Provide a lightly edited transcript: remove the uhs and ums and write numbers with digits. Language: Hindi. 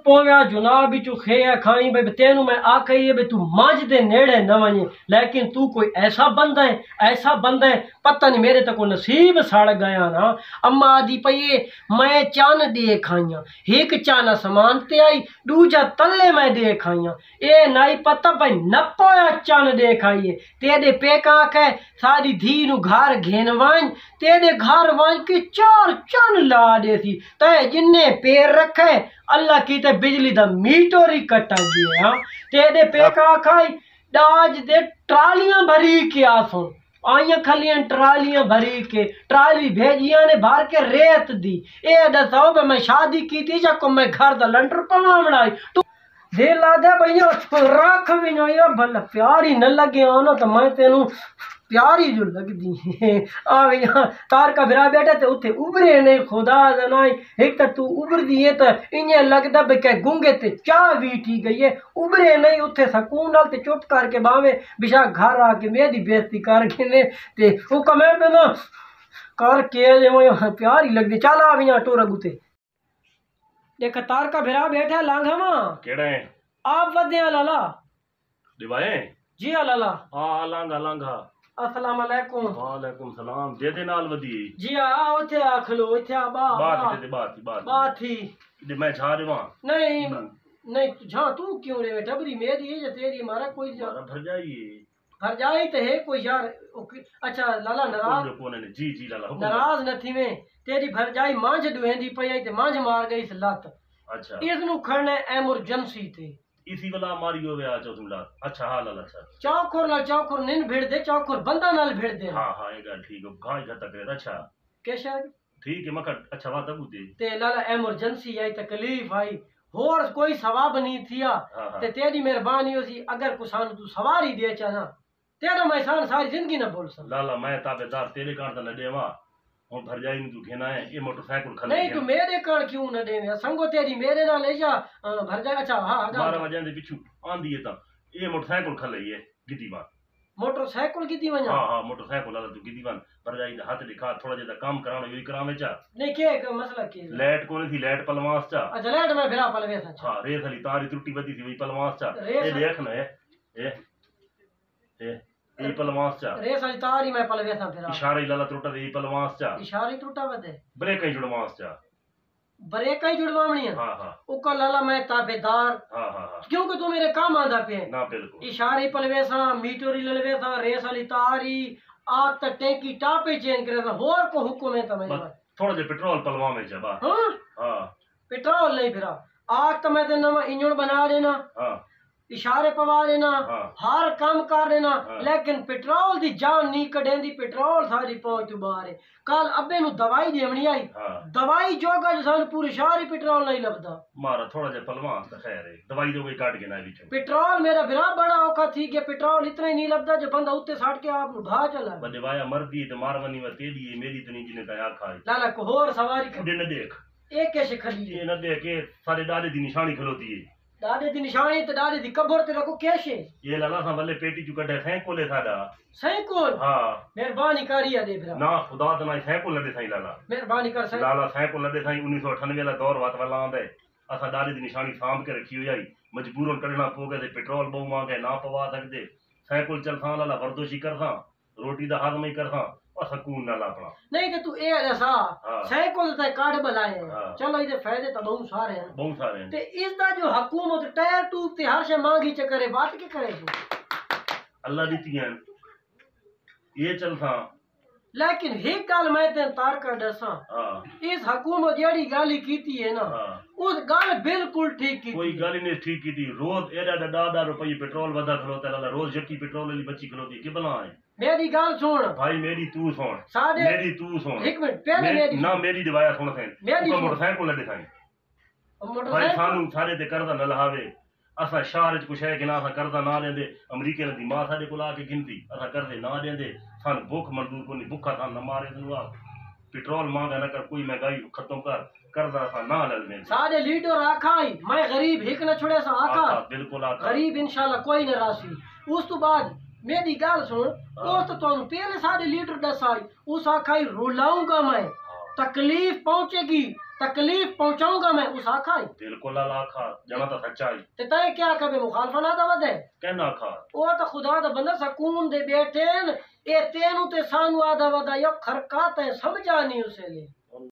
पोव्या जुनाब बिचू खे खाई भाई तेनू मैं आखी है तू मंझ दे नेड़े न वने, लेकिन तू कोई ऐसा बंदा है पता नहीं मेरे तक नसीब सड़ गया ना। अम्मा आदि पई मैं चन दे खाइया, एक चन समान ते आई, दूजा तले मैं दे खाइया, ए नाई पता भाई न पोया चन दे खाइए। तेरे पेका आखे सारी धी नु घर घेन वाइन, तेरे घर वाइन की 4 चन ला दे सी, ते जिन्ने पैर रखे अल्लाह की ते बिजली दा मीटर ही कटा गया। तेरे पेका खाई डाज दे ट्रालियां भरी के आसो आइया खलियां ट्रालियां भरी के, ट्राली भेजिया ने भर के रेत दी। ए दसो मैं शादी की थी जको मैं घर दा लंटर पवा बनाई तू दे ला दे भैया रख भी नहीं भला प्यार ही न लगे ना तो मैं तेनू प्यार ही जो लगदी है। आ भैया तार का बिरा बैठा ते उथे उभरे नहीं खुदा दनाई, एक तो तू उभर दिए तो इन्हें लगता भी क्या गूंगे ते चाह बीठी गई है, उभरे नहीं उथे सकून नाल ते चुप करके बावे बिशा घर आके मेरी बेइज्जती करके ने ते वो कमे पे ना करके प्यार ही लगदी। चल आ भैया टोरा गुते देख तार का बिरा बैठा लांघा मां केड़ा है आप वदया लाला दिवाए जी लाला हां लांघा लांघा। अस्सलाम वालेकुम। वालेकुम सलाम। दे दे नाल वदी जी आ ओथे आख लो इथे आ बात बात ही दे मैं छा देवा नहीं नहीं झा तू क्यों रे टबरी मेरी है या तेरी मारा कोई भर जाइए भर जाई तो है कोई यार। अच्छा लाला नाराज कोने ने जी जी लाला नाराज न थी में तेरी भर जाई मांझ दुहेंदी पई आई ते मांझ मार गई इस लत। अच्छा इसनु खड़ने एमरजेंसी थे इसी वाला मारी हो गया चो तुमला। अच्छा हां लाला अच्छा चौखोर नाल चौखोर निन भिड़ दे चौखोर बंदा नाल भिड़ दे। हां हां ये गल ठीक है गाय घटा करे। अच्छा कैसा ठीक है मकर अच्छा बात बूते ते लाला एमरजेंसी आई तकलीफ आई होर कोई सवाब नहीं थिया ते तेरी मेहरबानी होसी अगर कुसान तू सवारी दे चाना तेरा मैं सारी जिंदगी न बोल सकता। लाला मैं ताबेदार तेरे कान त न देवा और भर जाई तू घेना है ये मोटरसाइकिल खले नहीं तू मेरे कान क्यों न देवे संगो तेरी मेरे नाल ले जा भर जाए। अच्छा हां 12 बजे दे पिछु आंदी है ता ये मोटरसाइकिल खले ये गिदीवान मोटरसाइकिल की वजा हां हां मोटरसाइकिल लाला तू गिदीवान भर जाई दा हाथ दिखा थोड़ा जेदा काम कराना यही करावे चा नहीं के मसला के लाइट कोनी थी लाइट पलवास चा। अच्छा लाइट में फिरा पलवे था। हां रेस वाली तारी त्रुटि बदी थी वही पलवास चा ये देख ना ये पलवास चा रेस वाली तारी में पलवे था फिरा इशारे लाला त्रुटा दे पलवास चा इशारे त्रुटा बदे ब्रेक ही जुड़वास चा ब्रेक ही जुड़वावणी है। हां हां उका लाला मैं ताबेदार हां हां क्योंकि तू मेरे काम आदा पे ना बिल्कुल इशारे पलवे सा मीटर ही ललवे सा रेस वाली तारी आग तक टैंकी टापे चेंज करे था होर को हुक्म है तमे थोड़ा जे पेट्रोल पलवा में जबा। हां हां पेट्रोल नहीं फिरा आग तो मैं ते नवा इंजन बना देना हां इशारे पवा देना हर काम कर देना लेकिन पेट्रोल दी जान नहीं कढेंदी पेट्रोल सारी पहुंच बाहर है। कल अब्बे नु दवाई देवनी आई दवाई जोगा सान पूरे शहर ही पेट्रोल नहीं लबदा मारा थोड़ा जे पलवान तो खैर है दवाई दो कोई काट के ना बीच पेट्रोल मेरा बिरा बड़ा औखा थी के पेट्रोल इतना ही नहीं लबदा जो बंदा उत्ते साट के आप नु भा चला बदे वाया मर्दी ते मारवनी व तेली मेरी तो नहीं जिने ता आखा लाला को होर सवारी खुदे न देख एक कैसे खली ये न देख के सारे दादे दी निशानी खलोती है दादे दी निशानी ते दादे दी कब्र ते रखो कैसे ये लाला सा वाले पेटी चु कढे सैकोले साडा सैकोल। हां मेहरबानी करिया दे फिर ना खुदा द ना सैकोल दे सही लाला मेहरबानी कर सही लाला सैकोल दे सही 1998 वाला दौर वात वाला आंदे असा दादे दी निशानी सांभ के रखी हुई आई मजबूरन कढना पोगे ते पेट्रोल बहु मांगे ना पवा सकदे सैकोल चल सा लाला वर्दोशी कर सा रोटी दा हजम ही कर सा सकून ना अपना नहीं कि तू ए ऐसा सैकोल ते काट बलाए चलो इदे फायदे तो बहुत सारे हैं ते इसदा जो हुकूमत टायर ट्यूब ते हर शे मांगी चकरे बात के करे अल्लाह दी तियां ये चल सा लेकिन एक गल मैं ते तार कर दसा इस हुकूमत जेड़ी गाली कीती है ना उस गल बिल्कुल ठीक की कोई गल नहीं ठीक की रोज एडा दादा रुपये पेट्रोल वदा खलोता लाला रोज जक्की पेट्रोल वाली बच्ची खलोती के भला है मेरी गल सुन भाई मेरी तू सुन मेरी तू सुन एक मिनट पहले मेरी ना मेरी दिवाया सुन सैन मेरी मोटरसाइकिल लड़े साईं भाई सानू सारे ते करदा न लहावे असा शहर च कुछ है कि ना असा करदा ना लेंदे अमरीके दी मां साडे कोल आके गिनती असा करदे ना देंदे सान भूख मंजूर कोनी भूखा सान न मारे तनु आ पेट्रोल मांगा न कर कोई महंगाई खत्म कर करदा असा ना लेंदे साडे लीटर आखाई मैं गरीब हिक न छोड़े सा आका बिल्कुल आका गरीब इंशाल्लाह कोई न रासी उस तो बाद मेरी गल सुन उस तो पहले 1.5 लीटर दस आई उस आखाई रुलाऊंगा मैं तकलीफ पहुंचेगी तकलीफ पहुंचाऊंगा मैं उस आखा ही बिल्कुल अल्लाह आखा जमा तो सच्चा ही ते तय क्या कबे मुखालफा ना दवा दे कहना आखा वो तो खुदा दा बंदा सकून दे बैठे ए तेनू ते सानू आदा वदा यो खरकाते समझा नहीं उसे लिए